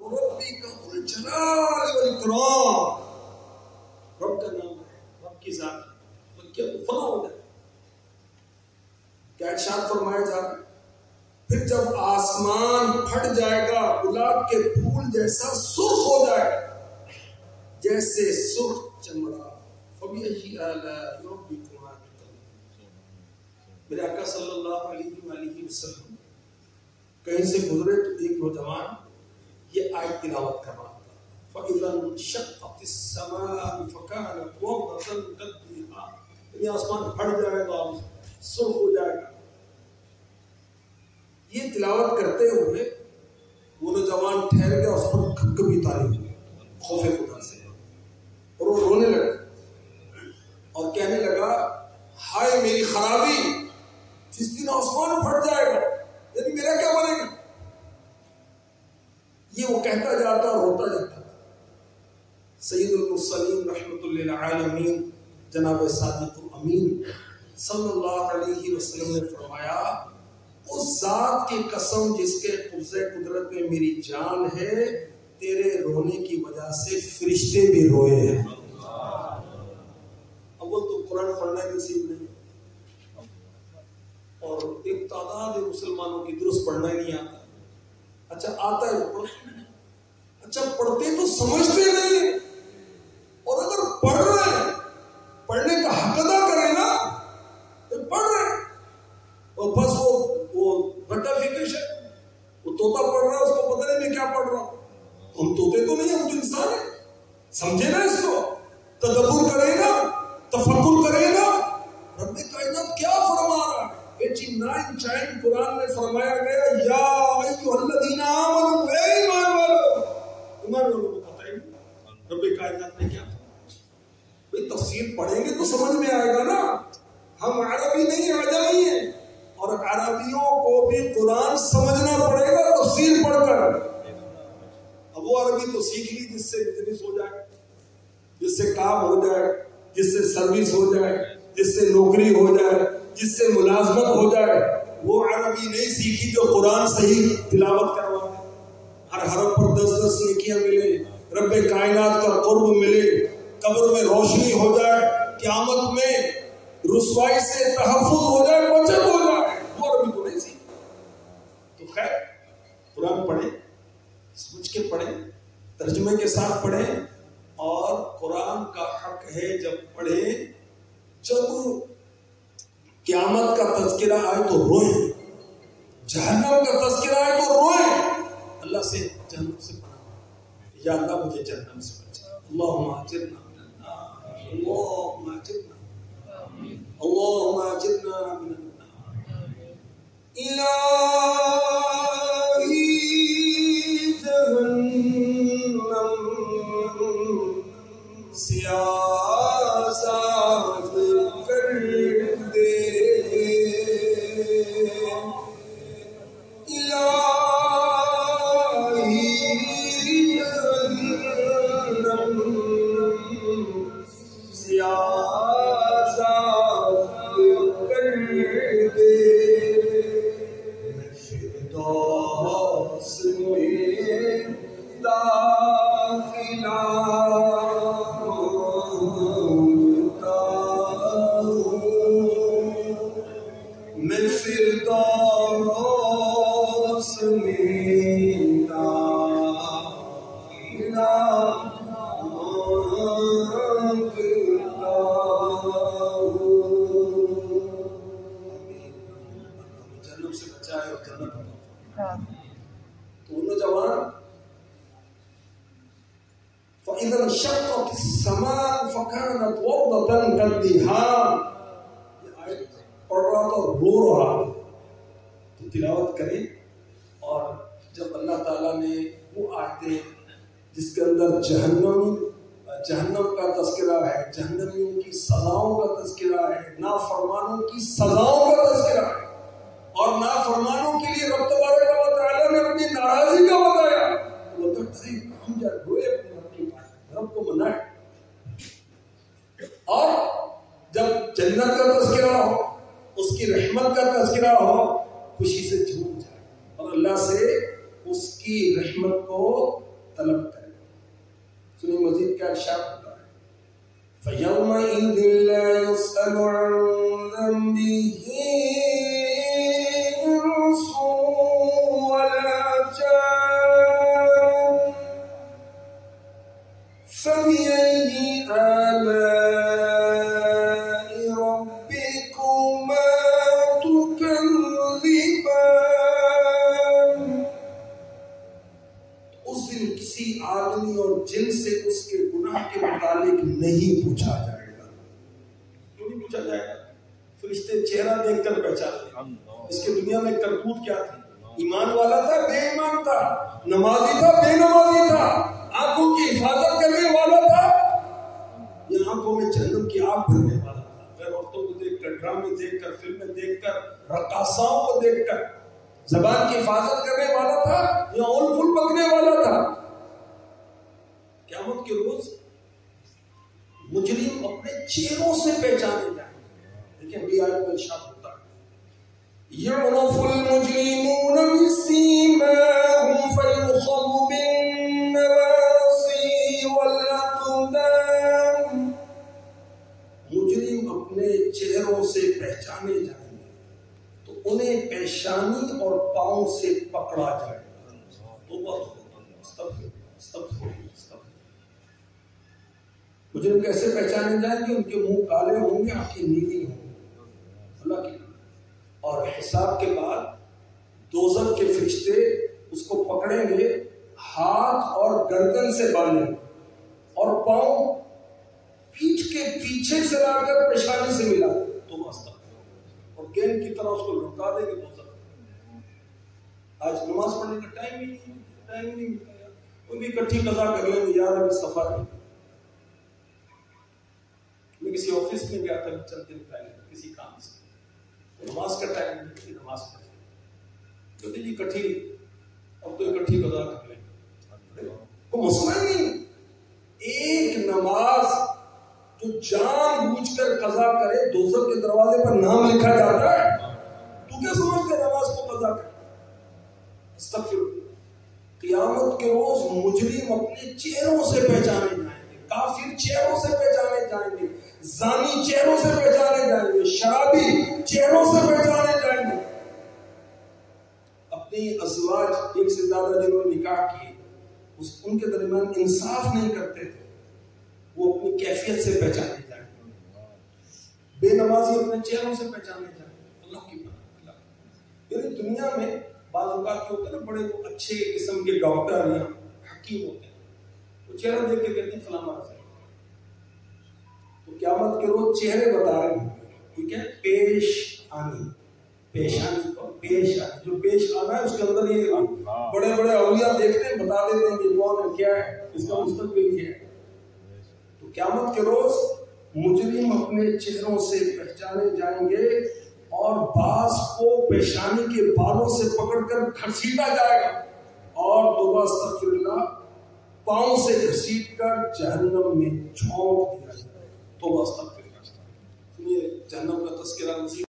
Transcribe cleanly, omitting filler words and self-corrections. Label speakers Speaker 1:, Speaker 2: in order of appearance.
Speaker 1: ربک ذو الجلال والاکرام، رب کا نام ہے، رب کی ذات ہے، تو کیا تو فنا ہو جائے. کیا ارشاد فرمایا جا رہا ہے؟ پھر جب آسمان پھٹ جائے گا، گلاب کے پھول جیسا سرخ ہو جائے گا، جیسے سرخ چمڑا. فبأي آلاء ربكما تكذبان. میرے آقا صلی اللہ علیہ وآلہ وسلم کہیں سے گزرے تو ایک نوجوان یہ آیت تلاوت کر رہا تھا. فَإِذَا انشَقَّتِ السَّمَاءُ فَكَانَتْ وَرْدَةً كَالدِّهَانِ، یہ آسمان پھٹ جائے گا، سرخ ہو جائے گا. یہ تلاوت کرتے ہوئے وہ نوجوان ٹھہر گیا، اس پر کبھی تاری ہوئی خوف خدا سے، اور وہ رونے لگا اور کہنے لگا ہائے میری خرابی، جس دن آسمان پھٹ جائے گا یعنی میرا کیا بنے گا. یہ وہ کہتا جاتا اور روتا جاتا. سید المرسلین رحمت للعالمین جناب صادق الامین صلی اللہ علیہ وسلم نے فرمایا اس ذات کی قسم جس کے قبضہ قدرت میں میری جان ہے، تیرے رونے کی وجہ سے فرشتے بھی روئے ہیں. اول تو قرآن پڑھنا ہی نصیب نہیں، اور ایک تعداد مسلمانوں کی درست پڑھنا ہی نہیں آتا. اچھا آتا ہے تو پڑھتے ہیں، اچھا پڑھتے تو سمجھتے نہیں، اور اگر پڑھ رہے ہیں پڑھنے کا حق ادا کریں نا تو پڑھ رہے ہیں، اور بس وہ بٹافیکیشن، وہ طوطا پڑھ رہا ہے اس کو پتہ نہیں میں کیا پڑھ رہا ہوں. ہم طوطے تو نہیں، ہم تو انسان ہیں. سمجھے نا اس کو، تدبر کرے گا، تفکر کرے گا. رب کائنات کیا فرما رہا ہے؟ 89 چائن قرآن میں فرمایا گیا یا ایھا الذین آمنوا، اے ایمان والو. ایمان والوں کو پتہ ہی نہیں رب کائنات نے کیا فرمایا. بھئی تفسیر پڑھیں گے تو سمجھ میں آئے گا نا. ہم عربی نہیں عجمی ہیں، اور عربیوں کو بھی قرآن سمجھنا پڑے گا تفسیر پڑھ کر. اب وہ عربی تو سیکھ لی جس سے بزنس ہو جائے، جس سے کام ہو جائے، جس سے سروس ہو جائے، جس سے نوکری ہو جائے، جس سے ملازمت ہو جائے. وہ عربی نہیں سیکھی جو قرآن صحیح تلاوت کروا دے. ہر حرف پر 10 نیکیاں ملے، رب کائنات کا قرب ملے، قبر میں روشنی ہو جائے، قیامت میں رسوائی سے تحفظ ہو جائے، بچت ہو جائے. وہ عربی تو نہیں سیکھی. تو خیر قرآن پڑھیں، سمجھ کے پڑھیں، ترجمے کے ساتھ پڑھیں. اور قرآن کا حق ہے جب پڑھیں، جب قیامت کا تذکرہ آئے تو روئیں، جہنم کا تذکرہ آئے تو روئیں. اللہ سے جہنم سے پناہ، یا اللہ مجھے جہنم سے بچا. اللہم اجرنا من النار، اللہم اجرنا، اللہم اجرنا من النار. الہی جہنم سے آزاد کر دے، الہی جہنم سے آزاد کر دے. فردوس میں داخلہ میں فردوس میں داخلہ مانگتا ہوں. جنم سے بچائے اور جنت. تو نوجوان فَإِذَا انشَقَّتِ السَّمَاءُ فَكَانَتْ وَرْدَةً كَالدِّهَانِ. یہ آیت پڑھ رہا تھا اور رو رہا تھا. تو تلاوت کریں، اور جب اللہ تعالیٰ نے وہ آیتیں جس کے اندر جہنم کا تذکرہ ہے، جہنمیوں کی سزاؤں کا تذکرہ ہے، نافرمانوں کی سزاؤں کا تذکرہ ہے، اور نافرمانوں کے لیے رب تبارک و تعالیٰ نے اپنی ناراضی کا بتایا، تو ہم جا روئے اپنے رب کی بات، رب کو منائے. اور جب جنت کا تذکرہ ہو، اس کی رحمت کا تذکرہ ہو، خوشی سے جھوم جائے اور اللہ سے اس کی رحمت کو طلب کرے. سنیے مزید کیا ارشاد ہوتا ہے. فَيَوْمَئِذٍ لَا يُسْأَلُ عَنْ ذَنبِهِ إِنسٌ وَلَا جَانٌ فَبِأَيِّ آلَاءِ رَبِّكُمَا تُكَذِّبَانِ. اس دن کسی آدمی اور جن سے اس کے گناہ کے متعلق نہیں پوچھا جائے گا. کیوں نہیں پوچھا جائے گا؟ فرشتے چہرہ دیکھ کر پہچان لیں. اس کے دنیا میں کرتوت کیا تھی؟ ایمان والا تھا، بے ایمان تھا، نمازی تھا، بے نمازی تھا، آنکھوں کی حفاظت کرنے والا تھا، یہ آنکھوں میں جہنم کی آگ بھرنے والا تھا. غیر عورتوں کو دیکھ کر، ڈرامے دیکھ کر، فلمیں دیکھ کر، رقاصاؤں کو دیکھ کر زبان کی حفاظت کرنے والا تھا یا اول فل پکنے والا تھا. قیامت کے روز مجرم اپنے چہروں سے پہچانے جائیں. لیکن بھی آیت میں ارشاد ہوتا ہے يَعْرَفُ الْمُجْرِمُونَ بِسِيمَاهُمْ فَيُؤْخَذُ بِالنَّوَاصِي وَالْأَقْدَامِ. مجرم اپنے چہروں سے پہچانے جائیں گے تو انہیں پیشانی اور پاؤں سے پکڑا جائے گا. مجرم کیسے پہچانے جائیں گے؟ ان کے منہ کالے ہوں گے، آنکھیں نیلی ہوں گی. اللہ کی. اور حساب کے بعد دوزخ کے فرشتے اس کو پکڑیں گے، ہاتھ اور گردن سے باندھیں گے اور پاؤں پیٹھ کے پیچھے سے لا کر پیشانی سے ملا دیں تو واسطہ اور گیند کی طرح اس کو لٹکا دیں گے دوزخ. آج نماز پڑھنے کا ٹائم ہی نہیں ملتا. وہ بھی اکٹھی قضا کر لیں گے، یار ابھی سفر ہے. میں کسی آفس میں گیا تھا چند دن پہلے کسی کام سے، نماز کا ٹائم نہیں، نماز پڑھی کہتے جی اکٹھی اب تو اکٹھی قضا کر لیں. وہ مسئلہ نہیں. ایک نماز جو جان بوجھ کر قضا کرے دوزخ کے دروازے پر نام لکھا جاتا ہے. تو کیا سمجھتے نماز کو قضا کر؟ استغفر. قیامت کے روز مجرم اپنے چہروں سے پہچانے جائیں گے، کافر چہروں سے پہچانے جائیں گے، زانی چہروں سے پہچانے جائیں گے، شرابی چہروں سے پہچانے جائیں گے. اپنی ازواج ایک سے زیادہ جنہوں نے نکاح کیے ان کے درمیان انصاف نہیں کرتے تھے، وہ اپنی کیفیت سے پہچانے جائیں گے. بے نمازی اپنے چہروں سے پہچانے جائیں گے. اللہ کی پناہ. یعنی دنیا میں بعض اوقات کے ہوتے ہیں نا بڑے اچھے قسم کے ڈاکٹر یا حکیم ہوتے ہیں، وہ چہرہ دیکھ کے کہتے ہیں فلاں مرض ہے. تو قیامت کے روز چہرے بتا رہے ہیں. ٹھیک ہے، پیش آنی، پیشانی کو پیش آنی، جو پیش آنا ہے اس کے اندر یہ بڑے بڑے اولیاء دیکھتے ہیں، بتا دیتے ہیں کہ کون ہے، کیا ہے، اس کا مستقبل کیا ہے. تو قیامت کے روز مجرم اپنے چہروں سے پہچانے جائیں گے اور بعض کو پیشانی کے بالوں سے پکڑ کر گھسیٹا جائے گا اور توبہ استغفر اللہ پاؤں سے گھسیٹ کر جہنم میں جھونک دیا جائے گا. توبہ استغفر اللہ. سنیے جہنم کا تذکرہ نصیب